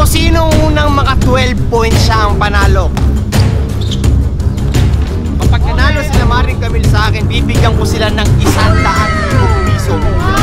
So, sino unang maka 12 points siya ang panalo? Kapag nanalo sila Maring Camille sa akin, bibigyan ko sila ng 100,000 piso.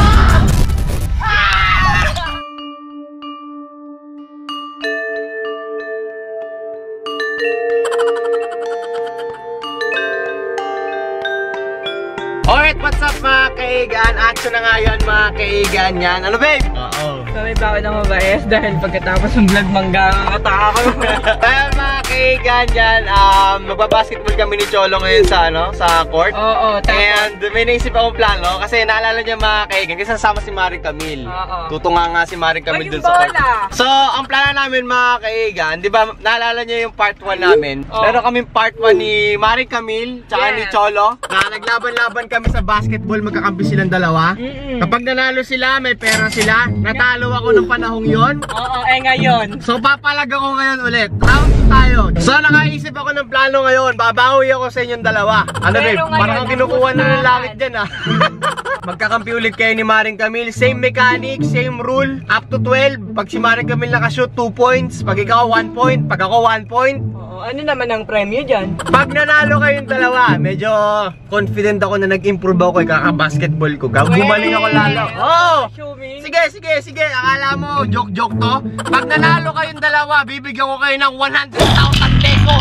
Alright, what's up mga kaigan? Action na nga yun mga kaigan yan. Ano babe? Oo. Kami bakit ako mabais dahil pagkatapos ng vlog mangga ako. Kaya mga kaigan yan, magbabasketball kami ni Cholo ngayon sa sa court. Oo, and may naisip akong plano kasi naalala niya mga kaigan kasi nasama si Maring Camille. Tutunga nga si Maring Camille dun sa court. So, ang plano namin mga kaigan, di ba naalala niyo yung part 1 namin? Meron kaming part 1 ni Maring Camille tsaka ni Cholo na naglaban-laban kami sa basketball, magkakampi silang dalawa. Kapag nanalo sila, may pera sila. Natalo ako ng panahong yon. Oo, ngayon. So papalag ako ngayon ulit. Round tayo. So nakaisip ako ng plano ngayon. Babawi ako sa inyong dalawa. Ano babe? Parang kinukuha na ng langit dyan ah. Magkakampi ulit kayo ni Maring Camille. Same mechanic, same rule. Up to 12. Pag si Maring Camille nakashoot 2 points. Pag ikaw 1 point. Pag ako 1 point. Ano naman ang premyo dyan? Pag nanalo kayong dalawa, medyo confident ako na nag-improve ako kay kaka-basketball ko. Gumaling ako lalo. Oh! Sige. Akala mo, joke to. Pag nanalo kayong dalawa, bibigyan ko kayo ng 100,000 pesos.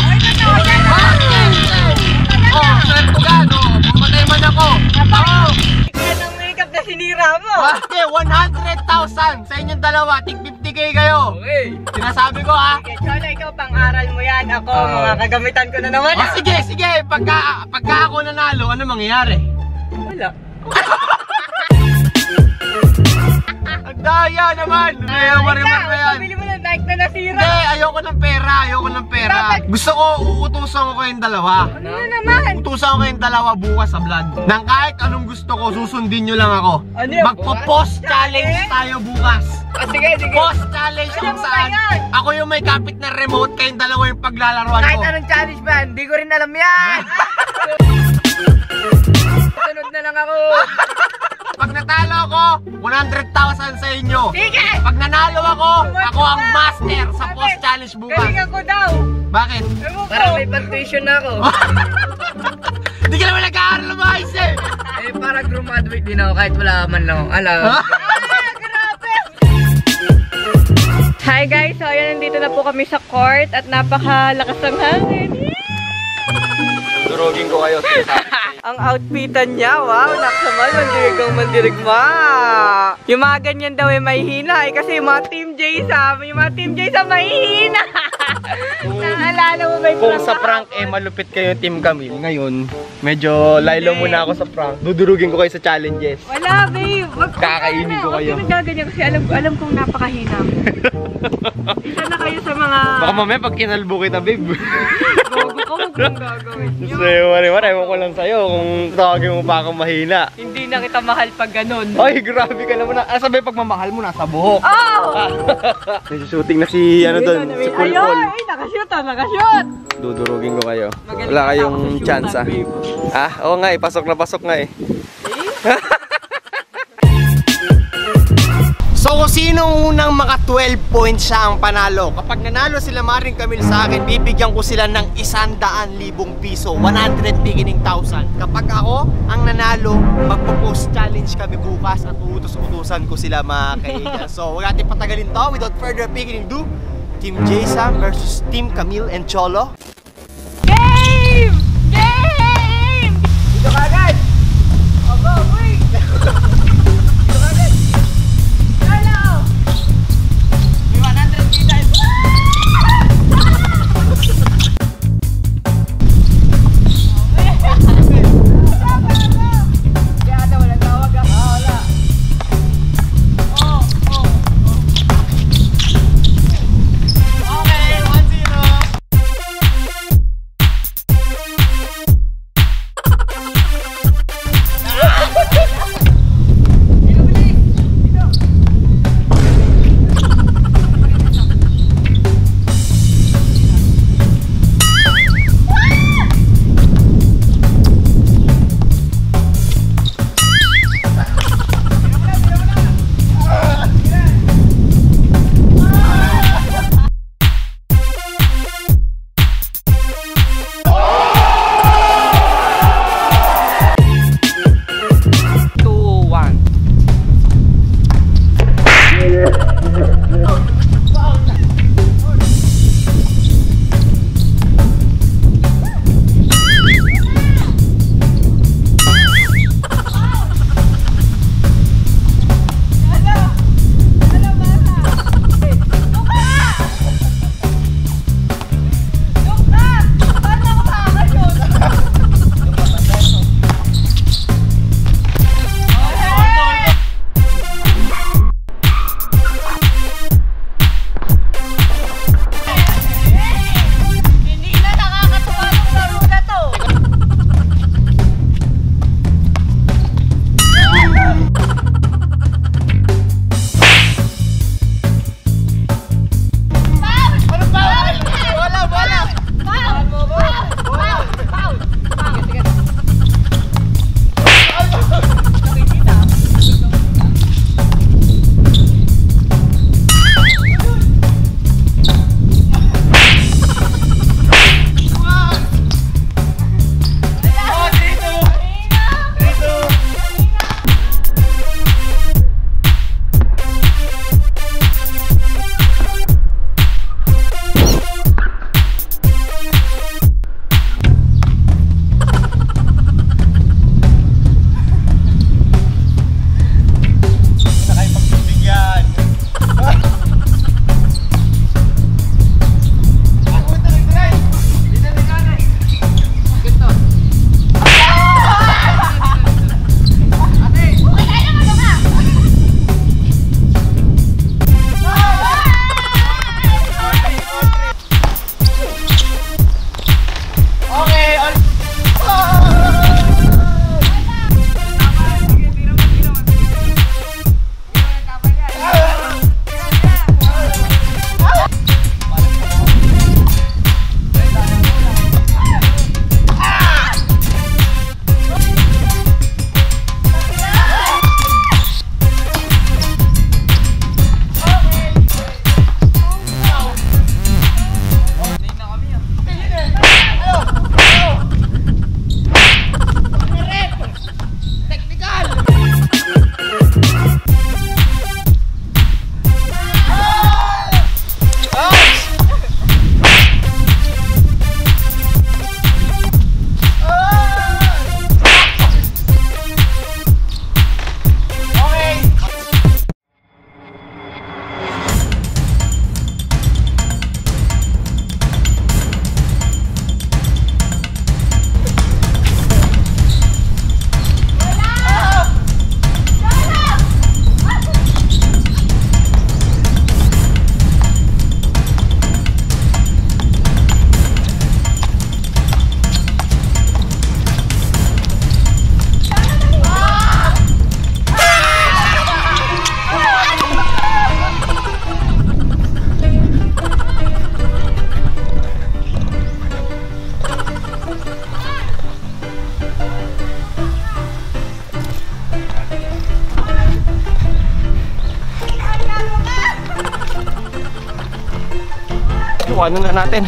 Oh, sweldo ka, no? Pumatay man ako. Oh! Kaya ng makeup na sinira mo. Okay, 100,000 sa inyong dalawa. Tig 50k kayo. Okay. Sinasabi ko ha. Sige, Cholo, ikaw pang-aral mo yan. Ako, mga kagamitan ko na naman. Oh, sige. Pagka ako nanalo, ano mangyayari? Wala. Ang daya naman! Kaya marimar na yan. Pabili mo ng bike na nasira. Hindi, ayoko ng pera. Gusto ko, uutusan ko kayong dalawa. Ano na naman? Uutusan ko kayong dalawa bukas sa vlog. Nang kahit anong gusto ko, susundin nyo lang ako. Ano yun? Magpo-post challenge tayo bukas. Sige. Post challenge kung saan ako yung may kapit na remote, kayong dalawa yung paglalaruan ko. Kahit anong challenge ba, hindi ko rin alam yan. Sunod na lang ako. Pag natalo ako, 100,000 sa inyo. Sige! Pag nanalo ako ang master sa post challenge bukas. Galingan ko daw. Bakit? Para may pag-tuition na ako. Hindi ka naman nag-aaral na maayos eh. Para graduate din ako kahit wala man lang akong alam. Grabe! Hi guys! So ayan, nandito na po kami sa court at napakalakas ng hangin. Durugin ko kayo. Ang outfitan niya, wow, naksamal, mandirig ma. Yung mga ganyan daw ay mahihina kasi yung mga Team J-Sam, mahihina. Naalala mo ba yung Kung sa prank malupit kayo Team Camille, ngayon, medyo laylo muna ako sa prank. Dudurugin ko kayo sa challenges. Wala, babe. Kakainin ko kayo. Huwag ganyan kasi alam kong napakahina mo. Isa na kayo sa mga... Baka mamaya pag kinalbo kita, babe. Gogo ko, huwag mong gagawin yun. Wari, ewan ko lang sa'yo kung tawagin mo pa akong mahina. Hindi na kita mahal pag ganun. Ay, grabe ka naman. Sabi pagmamahal mo, nasa buhok. Oh! Nagsushooting na si, doon, si Pulpul. Ay, nakashoot. Dudurugin ko kayo. Wala kayong chance ah. Oo nga pasok nga eh. So kung sino unang maka 12 points siya ang panalo. Kapag nanalo sila Maring Camille sa akin, bibigyan ko sila ng 100,000 piso, 100 beginning 1,000. Kapag ako ang nanalo, magpo-post challenge kami bukas at uutos-utusan ko sila mga kaibigan. So huwag natin patagalin to. Without further beginning ado, Team J-Sam versus Team Camille and Cholo. Game! Dito ka agad! Go, wait! Ano na natin.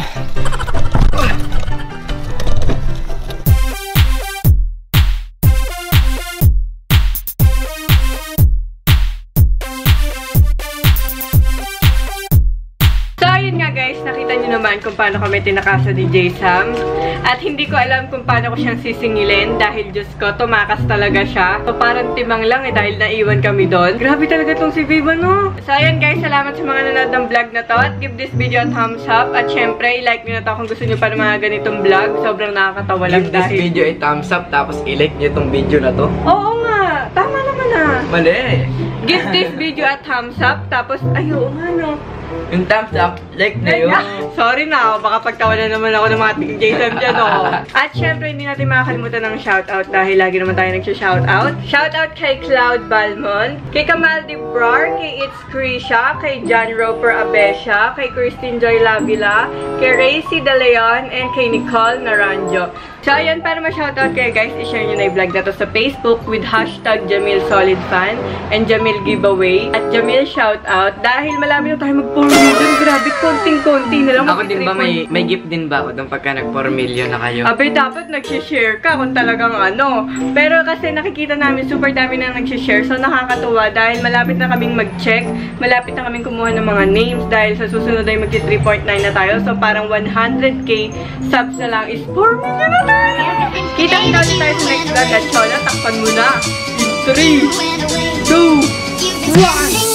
Ayun nga guys, nakita nyo naman kung paano kami tinakasa ni J-Sam. At hindi ko alam kung paano ko siyang sisingilin dahil Diyos ko, tumakas talaga siya. So parang timang lang dahil naiwan kami doon. Grabe talaga tong si Viva, no? So ayun guys, salamat sa mga nanonood ng vlog na to. At give this video a thumbs up. At syempre, i-like nyo na to kung gusto nyo pa ng mga ganitong vlog. Sobrang nakakatawa lang dahil. Give this video a thumbs up, tapos i-like nyo tong video na to. Oo nga, tama naman ah. Mali. Give this video a thumbs up, tapos ayaw nga no. Yung thumbs up, like na yun. Sorry na, baka pagtawanan naman ako ng mga Team J-Sam dyan, oh. At syempre, hindi natin makakalimutan ng shoutout dahil lagi naman tayo nagsha-shoutout. Shoutout kay Cloud Balmon, kay Kamal Dibrar, kay It's Krisha, kay John Roper Abesha, kay Christine Joy Lavila, kay Racy De Leon, and kay Nicole Naranjo. So, ayan, para ma-shoutout kayo guys, i-share nyo na yung vlog na to sa Facebook with hashtag JamilSolidFan and Jamil Giveaway at Jamil Shoutout dahil malapit na tayo mag-4 million. Grabe, konting-konti na lang. Ako din ba, may gift din ba ako doon pagka nag-4 million na kayo? Abe, dapat nag-share ka kung talagang ano. Pero kasi nakikita namin, super dami na nag-share. So, nakakatuwa dahil malapit na kaming mag-check. Malapit na kaming kumuha ng mga names dahil sa susunod ay mag-3.9 na tayo. So, parang 100k subs na lang is 4 million na tayo. Kita-kita ulit tayo sa next vlog at Chola, takpan mo na. 3, 2, 1!